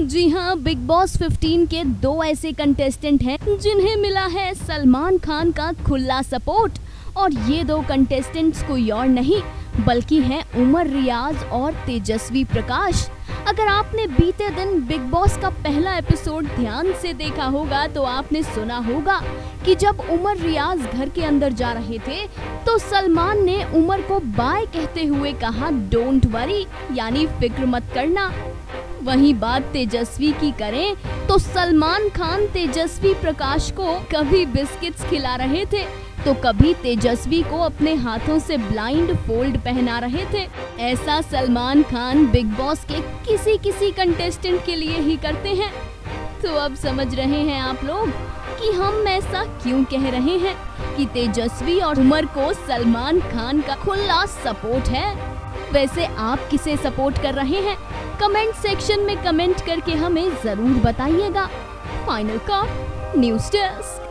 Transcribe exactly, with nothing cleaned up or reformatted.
जी हाँ, big boss पंद्रह के दो ऐसे कंटेस्टेंट हैं जिन्हें मिला है सलमान खान का खुला सपोर्ट। और ये दो कंटेस्टेंट्स कोई और नहीं बल्कि हैं उमर रियाज और तेजस्वी प्रकाश। अगर आपने बीते दिन बिग बॉस का पहला एपिसोड ध्यान से देखा होगा तो आपने सुना होगा कि जब उमर रियाज घर के अंदर जा रहे थे तो सलमान ने उमर को बाय कहते हुए कहा डोंट वरी, यानी फिक्र मत करना। वहीं बात तेजस्वी की करें तो सलमान खान तेजस्वी प्रकाश को कभी बिस्किट्स खिला रहे थे तो कभी तेजस्वी को अपने हाथों से ब्लाइंड फोल्ड पहना रहे थे। ऐसा सलमान खान बिग बॉस के किसी किसी कंटेस्टेंट के लिए ही करते हैं। तो अब समझ रहे हैं आप लोग कि हम ऐसा क्यों कह रहे हैं कि तेजस्वी और उमर को सलमान खान का खुला सपोर्ट है। वैसे आप किसे सपोर्ट कर रहे हैं? कमेंट सेक्शन में कमेंट करके हमें जरूर बताइएगा। Final call news desk.